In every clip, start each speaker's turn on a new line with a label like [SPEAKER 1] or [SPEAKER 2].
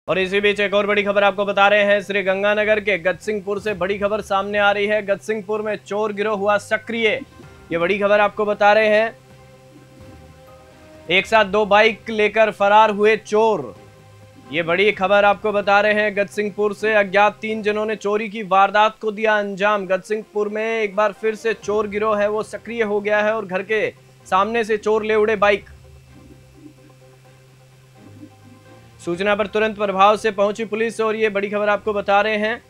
[SPEAKER 1] और इसी बीच एक और बड़ी खबर आपको बता रहे हैं। श्री गंगानगर के गजसिंहपुर से बड़ी खबर सामने आ रही है। गजसिंहपुर में चोर गिरोह हुआ सक्रिय, ये बड़ी खबर आपको बता रहे हैं। एक साथ 2 बाइक लेकर फरार हुए चोर, ये बड़ी खबर आपको बता रहे हैं। गजसिंहपुर से अज्ञात 3 जनों ने चोरी की वारदात को दिया अंजाम। गजसिंहपुर में एक बार फिर से चोर गिरोह है वो सक्रिय हो गया है और घर के सामने से चोर ले उड़े बाइक। सूचना पर तुरंत प्रभाव से पहुंची पुलिस और ये बड़ी खबर आपको बता रहे हैं।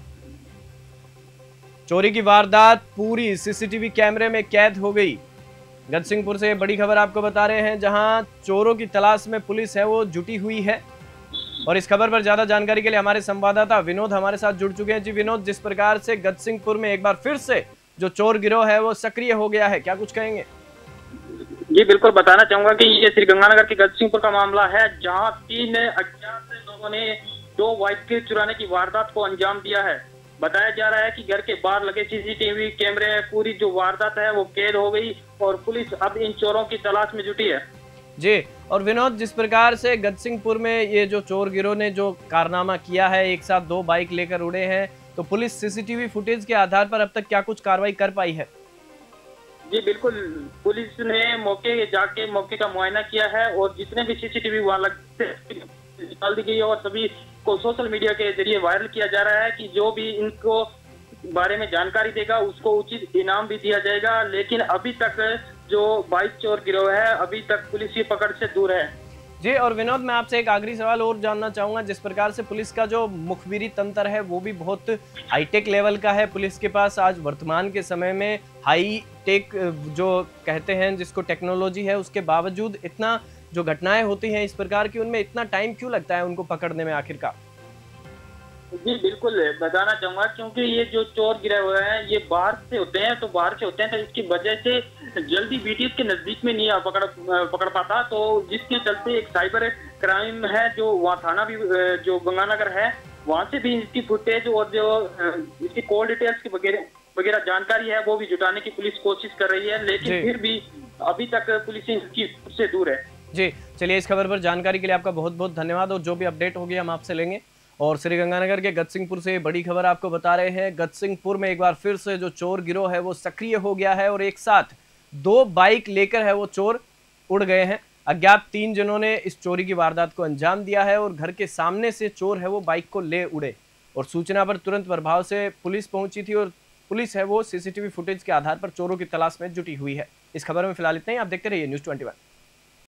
[SPEAKER 1] चोरी की वारदात पूरी सीसीटीवी कैमरे में कैद हो गई। गजसिंहपुर से बड़ी खबर आपको बता रहे हैं, जहां चोरों की तलाश में पुलिस है वो जुटी हुई है। और इस खबर पर ज्यादा जानकारी के लिए हमारे संवाददाता विनोद हमारे साथ जुड़ चुके हैं। जी विनोद, जिस प्रकार से गजसिंहपुर में एक बार फिर से जो चोर गिरोह है वो सक्रिय हो गया है, क्या कुछ कहेंगे?
[SPEAKER 2] जी बिल्कुल, बताना चाहूंगा कि ये श्री गंगानगर के गजसिंहपुर का मामला है, जहां 3 अज्ञात लोगों ने 2 बाइक चुराने की वारदात को अंजाम दिया है। बताया जा रहा है कि घर के बाहर लगे सीसीटीवी कैमरे में पूरी जो वारदात है वो कैद हो गई और पुलिस अब इन चोरों की तलाश में जुटी है।
[SPEAKER 1] जी, और विनोद, जिस प्रकार से गजसिंहपुर में ये जो चोर गिरोह ने जो कारनामा किया है, एक साथ 2 बाइक लेकर उड़े हैं, तो पुलिस सीसीटीवी फुटेज के आधार पर अब तक क्या कुछ कार्रवाई कर पाई है?
[SPEAKER 2] जी बिल्कुल, पुलिस ने मौके का मुआयना किया है और जितने भी सीसीटीवी वहां निकाल दी गई है और सभी को सोशल मीडिया के जरिए वायरल किया जा रहा है कि जो भी इनको बारे में जानकारी देगा उसको उचित इनाम भी दिया जाएगा। लेकिन अभी तक जो बाइक चोर गिरोह है अभी तक पुलिस की पकड़ से दूर है।
[SPEAKER 1] जी, और विनोद, मैं आपसे एक आखिरी सवाल और जानना चाहूंगा। जिस प्रकार से पुलिस का जो मुखबिरी तंत्र है वो भी बहुत हाईटेक लेवल का है। पुलिस के पास आज वर्तमान के समय में हाई टेक जो कहते हैं जिसको टेक्नोलॉजी है, उसके बावजूद इतना जो घटनाएं होती हैं इस प्रकार की, उनमें इतना टाइम क्यों लगता है उनको पकड़ने में आखिरकार?
[SPEAKER 2] जी बिल्कुल, बताना चाहूंगा क्योंकि ये जो चोर गिरे हुए हैं ये बाहर से होते हैं तो इसकी वजह से जल्दी बीटीएस के नजदीक में नहीं पकड़ पाता, तो जिसके चलते एक साइबर क्राइम है जो वहाँ थाना भी जो गंगानगर है वहाँ से भी इसकी फुटेज और जो इसकी कॉल डिटेल्स की वगैरह जानकारी है वो भी जुटाने की पुलिस कोशिश कर रही है, लेकिन फिर भी अभी तक पुलिस इसकी से दूर है।
[SPEAKER 1] जी, चलिए, इस खबर पर जानकारी के लिए आपका बहुत बहुत धन्यवाद और जो भी अपडेट होगी हम आपसे लेंगे। और श्री गंगानगर के गजसिंहपुर से बड़ी खबर आपको बता रहे हैं। गजसिंहपुर में एक बार फिर से जो चोर गिरोह है वो सक्रिय हो गया है और एक साथ 2 बाइक लेकर है वो चोर उड़ गए हैं। अज्ञात 3 जनों ने इस चोरी की वारदात को अंजाम दिया है और घर के सामने से चोर है वो बाइक को ले उड़े और सूचना पर तुरंत प्रभाव से पुलिस पहुंची थी और पुलिस है वो सीसीटीवी फुटेज के आधार पर चोरों की तलाश में जुटी हुई है। इस खबर में फिलहाल इतना ही। आप देखते रहिए News 21।